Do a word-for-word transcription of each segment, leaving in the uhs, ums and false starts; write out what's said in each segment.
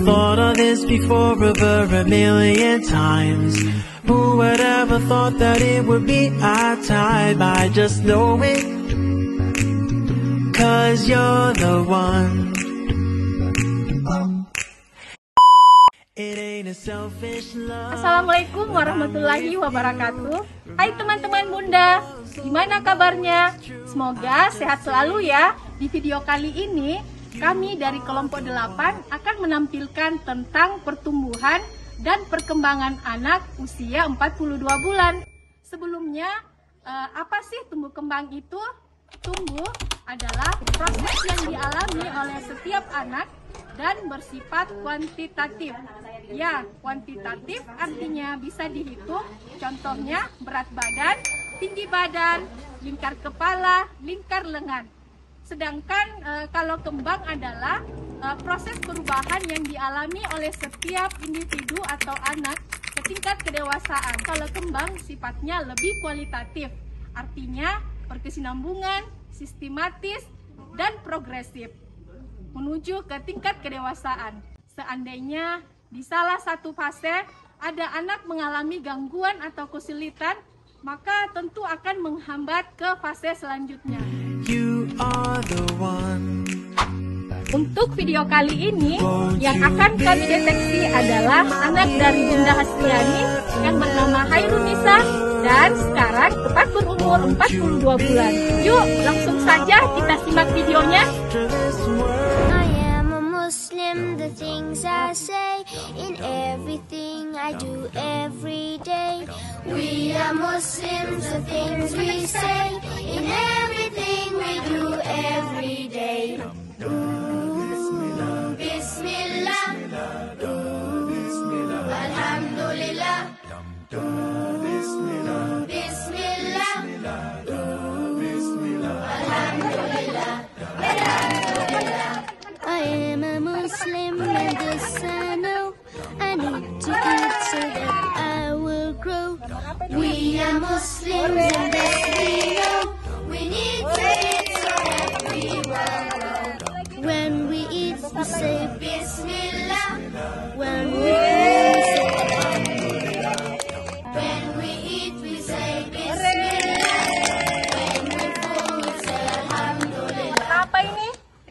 thought of this before over a million times. Who would ever thought that it would be our time? I just know it, cause you're the one. It ain't a selfish love. Assalamualaikum warahmatullahi wabarakatuh. Hai teman-teman Bunda, gimana kabarnya? Semoga sehat selalu ya. Di video kali ini kami dari kelompok delapan akan menampilkan tentang pertumbuhan dan perkembangan anak usia empat puluh dua bulan. Sebelumnya, eh, apa sih tumbuh kembang itu? Tumbuh adalah proses yang dialami oleh setiap anak dan bersifat kuantitatif. Ya, kuantitatif artinya bisa dihitung, contohnya berat badan, tinggi badan, lingkar kepala, lingkar lengan. Sedangkan e, kalau kembang adalah e, proses perubahan yang dialami oleh setiap individu atau anak ke tingkat kedewasaan. Kalau kembang sifatnya lebih kualitatif, artinya berkesinambungan, sistematis, dan progresif menuju ke tingkat kedewasaan. Seandainya di salah satu fase ada anak mengalami gangguan atau kesulitan, maka tentu akan menghambat ke fase selanjutnya. You are the one. Untuk video kali ini, yang akan kami deteksi adalah anak dari Bunda Hasriani yang bernama Hairunisa dan sekarang tepat berumur empat puluh dua bulan. Yuk, langsung saja kita simak videonya. The things I say in everything I do every day. We are Muslims, the things we say in everything we do every day. Ooh, Bismillah, ooh, Alhamdulillah, ooh, Bismillah, ooh, Alhamdulillah, Alhamdulillah. I am a Muslim and this I know. I need to eat so that I will grow. We are Muslims and this we know. We need to eat so that we will grow. When we eat we say Bismillah. When we eat we say Alhamdulillah. When we eat we say Bismillah. When we full we say Alhamdulillah. Apa ini?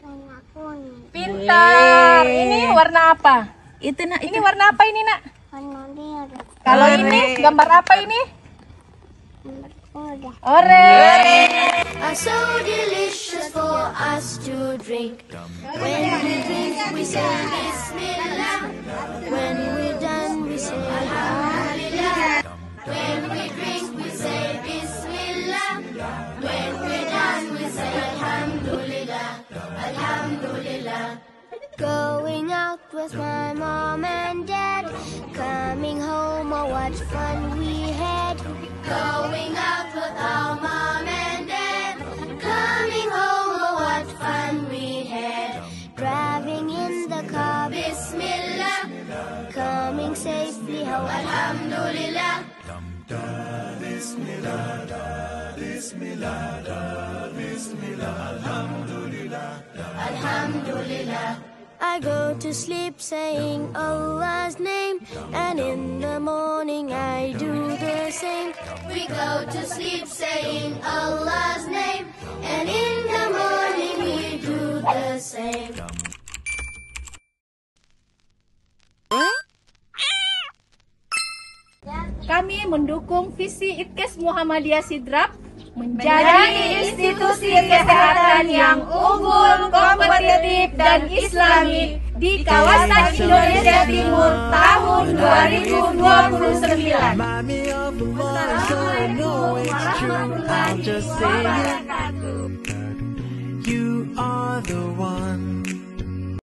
Pintar. Ini warna apa? Itu nak. Ini warna apa ini nak? Warna biru. Kalau ini gambar apa ini? Udah. Orange. Are so delicious for us to drink. When we drink, we say Bismillah. When we're done, we say Alhamdulillah. When we drink, we say Bismillah. When we're done, we say Alhamdulillah. Alhamdulillah. Going out with my mom and dad. Coming home, oh what fun we had. Going out with our mom and dad. Coming home, oh what fun we had. Driving in the car, Bismillah. Coming safely home, Alhamdulillah. Bismillah, Bismillah, Bismillah, Alhamdulillah, Alhamdulillah. I go to sleep saying Allah's name, and in the morning I do the same. We go to sleep saying Allah's name, and in the morning we do the same. Kami mendukung visi ITKES Muhammadiyah Sidrap menjadi institusi kesehatan yang unggul, kompetitif, dan islami di kawasan Indonesia Timur tahun dua ribu dua puluh sembilan. Assalamualaikum warahmatullahi wabarakatuh. You are the one.